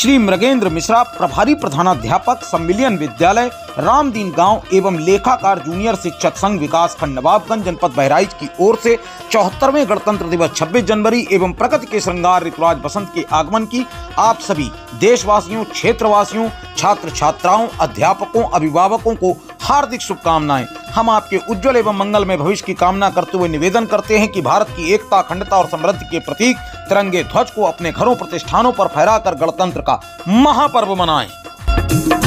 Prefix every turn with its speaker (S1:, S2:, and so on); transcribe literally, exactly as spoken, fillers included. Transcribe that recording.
S1: श्री मृगेंद्र मिश्रा, प्रभारी प्रधानाध्यापक, संविलियन विद्यालय, रामदीन गांव एवं लेखाकार जूनियर शिक्षक संघ विकास खंड नवाबगंज जनपद बहराइच की ओर से चौहत्तरवें गणतंत्र दिवस छब्बीस जनवरी एवं प्रकृति के श्रृंगार ऋतुराज बसंत के आगमन की आप सभी देशवासियों, क्षेत्रवासियों, छात्र छात्राओं, अध्यापकों, अभिभावकों को हार्दिक शुभकामनाएं। हम आपके उज्जवल एवं मंगलमय भविष्य की कामना करते हुए निवेदन करते हैं कि भारत की एकता, अखंडता और समृद्धि के प्रतीक तिरंगे ध्वज को अपने घरों, प्रतिष्ठानों पर फहराकर गणतंत्र का महापर्व मनाएं।